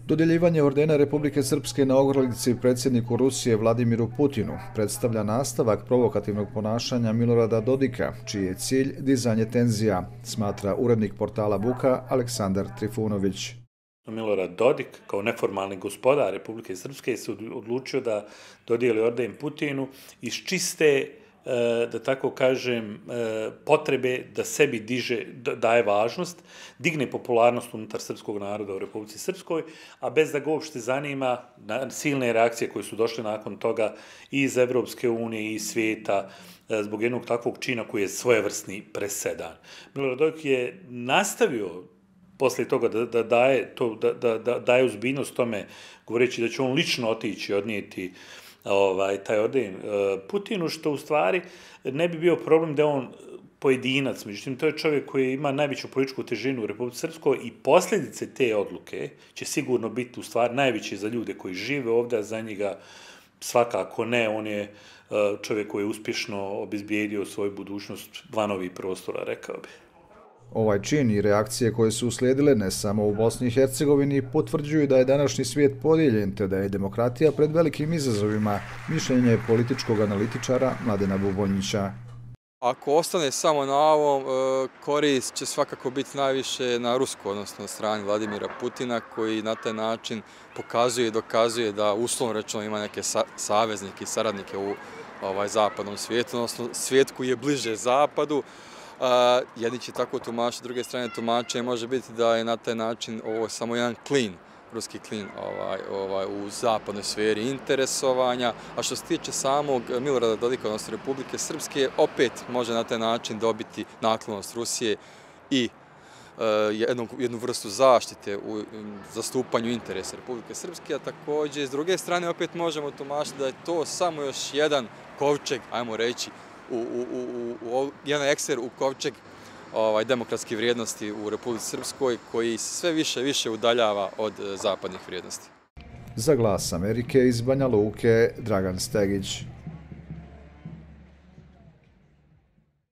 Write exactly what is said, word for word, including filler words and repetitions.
Dodjeljivanje ordena Republike Srpske na ogrlici predsjedniku Rusije Vladimiru Putinu predstavlja nastavak provokativnog ponašanja Milorada Dodika, čiji je cilj dizanje tenzija, smatra urednik portala Buka Aleksandar Trifunović. Milorad Dodik, kao neformalni gospodar Republike Srpske, se odlučio da dodijeli orden Putinu iz čiste, da tako kažem, potrebe da sebi diže, daje važnost, digne popularnost unutar srpskog naroda u Republici Srpskoj, a bez da ga uopšte zanima silne reakcije koje su došle nakon toga i iz Evropske unije i iz svijeta zbog jednog takvog čina koji je svojevrsni presedan. Milorad Dodik je nastavio poslije toga da, da, daje, to, da, da, da daje uzbiljnost tome, govoreći da će on lično otići i odnijeti ovaj, taj orden Putinu, što u stvari ne bi bio problem da on pojedinac, međutim to je čovjek koji ima najveću političku težinu u Republici Srpskoj i posljedice te odluke će sigurno biti u stvari najveće za ljude koji žive ovdje, a za njega svakako ne, on je čovjek koji je uspješno obezbijedio svoju budućnost van ovih prostora, rekao bih. Ovaj čin i reakcije koje su uslijedile ne samo u Bosni i Hercegovini potvrđuju da je današnji svijet podijeljen te da je demokratija pred velikim izazovima, mišljenje političkog analitičara Mladena Bubonjića. Ako ostane samo na ovom, korist će svakako biti najviše na Rusku, odnosno na strani Vladimira Putina, koji na taj način pokazuje i dokazuje da uslovno rečeno ima neke saveznike i saradnike u ovaj zapadnom svijetu, odnosno svijet koji je bliže zapadu. Jedni će tako tumačiti, druge strane tumače može biti da je na taj način ovo samo jedan klin, ruski klin ovaj, ovaj, u zapadnoj sferi interesovanja, a što se tiče samog Milorada Dodika, odnosno Republike Srpske, opet može na taj način dobiti naklonost Rusije i uh, jednu, jednu vrstu zaštite u zastupanju interesa Republike Srpske, a također s druge strane opet možemo tumačiti da je to samo još jedan kovčeg, ajmo reći, U, u, u, u jedan ekser u kovčeg ovaj, demokratske vrijednosti u Republici Srpskoj koji sve više više udaljava od zapadnih vrijednosti. Za Glas Amerike iz Banja Luke, Dragan Stegić.